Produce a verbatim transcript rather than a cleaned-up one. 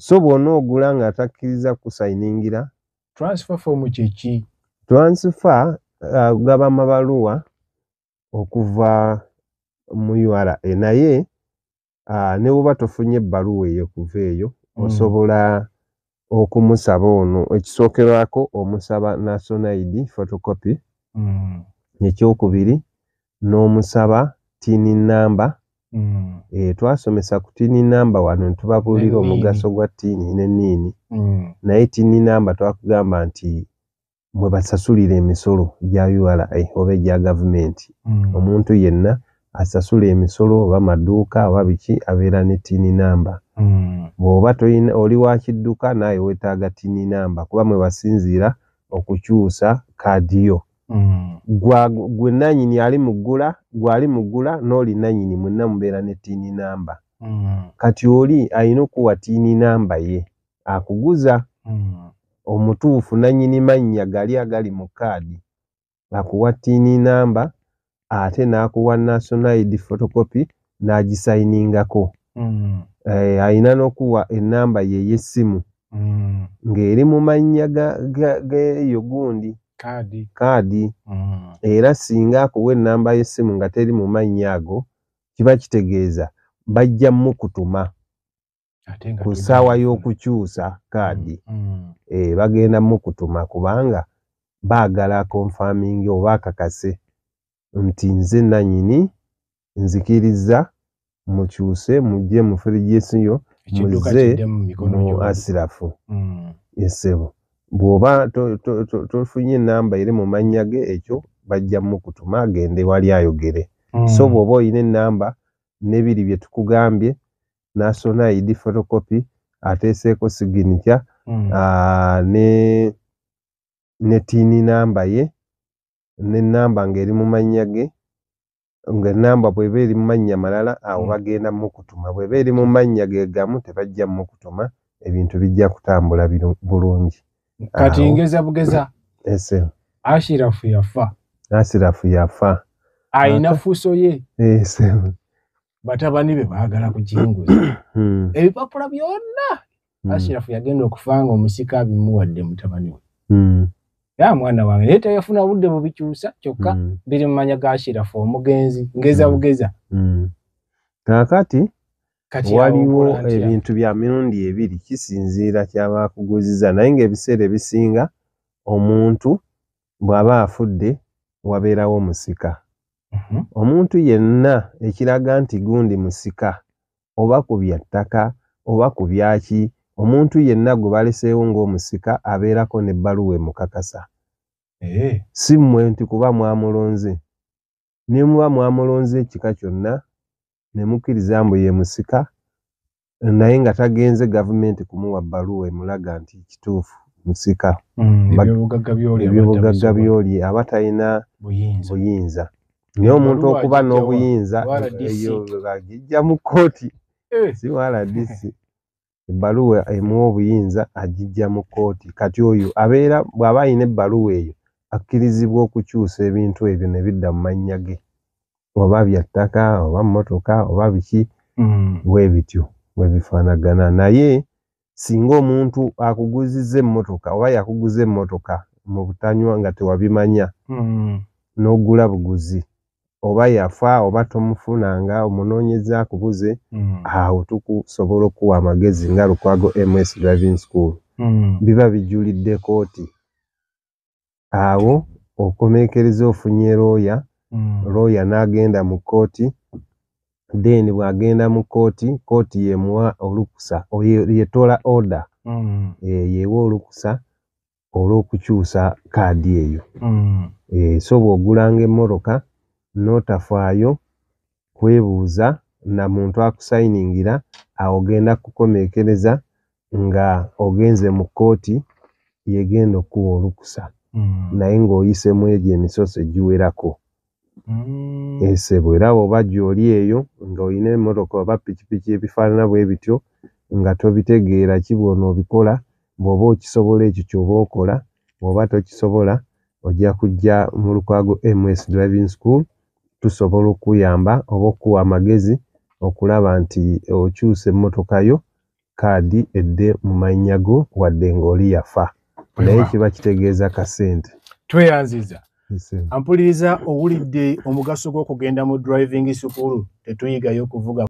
so bw'ona ogula nga takkiriza kusayiningira transfer form kyeki transfer uh, gaba mabaluwa okuva mu U R A naye uh, ne bwoba tofunye ebbaluwa eyo kuva eyo mm. osobola okumusaba ono ekisookerwako omusaba national I D photocopy mm. ekyokubiri n'omusaba tini namba mm. e, twasomesa ku tini namba wano ntubabuulira omugaso gwa tini n'enniini mm. naye tini namba twakugamba nti mwe basasulira emisolo gya U R A oba egya gavumenti mm. omuntu yenna asasula emisolo oba maduuka oba biki abeera ne tini namba mm. bw'oba toyina oli wa kidduka naye weetaaga tini namba kuba mwe basinziira okukyusa kaadi yo mm. gwa gwe nannyini ali muggula gwali muggula n'oli nannyini mwenna mubeera ne tini namba mm. kati oli alina okuwa tini namba ye akuguza mm. omutuufu nannyini mannya gali agali mu kaadi akuwa tini namba ate n'akuwa national I D photocopy n'agisayiningako mm. eh, alina n'okuwa ennamba ye y'essimu mm. ng'eri mu mannya geeyo gundi kaadi kaadi mm. era singa akuwa ennamba y'essimu nga teri mu mannya ago kiba kitegeeza bajja mukutuma ku ssaawa y'okukyusa kaadi mm. mm. e, bagenda mukutuma kubanga baagala confirming oba akakase nti nze nannyini nzikiriza mukyuse mujje mu firigyesiyo muze mu asirafu mm. esebo bw'oba tofunye ennamba eri mu mannya ge ekyo bajja mukutuma agende wali ayogere mm. so bw'oba olina ennamba n'ebiri bye tukugambye national I D photocopy ateeseeko signature mm. uh, ne ne tini namba ye ne namba ng'eri mu mannya ge nga namba bw'eba eri mu mannya malala awo mm. bagenda mukutuma bw'eba eri mu mannya ge gamu tebajja mukutuma ebintu bijja kutambula bulungi kati ngeza bugeza ese Ashirafu yafa Ashirafu yafa aina fuso ye ese batabani be baagala kujinguza hmm. ebipapula byonna hmm. Ashirafu yagenda okufanga omusika abimuwadde mutabani we hmm. ya mwana wange leta yafuna budde mu bikyusa kyokka hmm. biri mu manya ga Ashirafu omugenzi ngeza hmm. bugeza hmm. kakati waliwo ebintu bya mirundi ebiri kisinziira kyaba kuguziza naye ng'ebiseera ebisinga omuntu bw'aba afudde wabeerawo musika Mm-hmm. omuntu yenna ekiraga nti gundi musika oba ku bya ttaka oba ku byaki omuntu yenna gwe baleseewo ng'omusika abeerako n'ebbaluwa emukakasa eh. si mmwe nti kuba mwamulonze ne muba mwamulonze ekika kyonna ne mukkiriza mbu ye musika naye nga tagenze gavumenti kumuwa bbaluwa emulaga nti kituufu musika mm, ebyobugagga by'oli aba talina buyinza, buyinza. Niyo omuntu okuba n'obuyinza eyo agijja mu kkooti eh. si W R D C ebbaluwa emuwa obuyinza agijja mu kkooti kati oyo abeera bw'aba ayina ebbaluwa eyo akkirizibwa okukyusa ebintu ebyo ne bidda mu mannya ge oba bya ttaka oba mmotoka oba biki mm. bwe bityo bwe bifaanagana naye singa omuntu akuguzizza emmotoka oba yakuguza emmotoka mu butanywa nga tewabimanya mm. n'ogula buguzi oba yafa oba tomufunanga omunoonyeza akubuze mm. awo tukusobola okuwa amagezi nga Lukwago M S Driving School mm. biba bijulidde kooti awo okomekereza ofunye looya mm. looya n'agenda mu kooti then bw'agenda mu kooti kooti yemuwa olukusa yetola order mm. e, yeewa olukusa olw'okukyusa kaadi eyo mm. e, so bw'ogulanga emmotoka n'otafaayo kwebuuza na muntu akusayiningira awo ogenda kukomekereza nga ogenze mu kkooti yegenda okuwa olukusa mm. naye ng'oyisemu egyo emisoso egiwerako mm. esebo era bw'oba gy'oli eyo ng'olina emmotoka oba pikipiki ebifaanana bwe bityo nga tobitegeera ki bw'ono obikola bw'oba okisobola ekyo ky'oba okola bw'oba tokisobola ojja kujja mu Lukwago M S Driving School tusobola okuyamba oba okuwa amagezi okulaba nti okyusa emmotoka yo kaadi edde mu mannya go wadde ng'oli yafa naye kiba kitegeeza kasente. Tweyanziza ampuliriza owulidde omugaso gw'okugenda mu driving school tetuyigayo kuvuga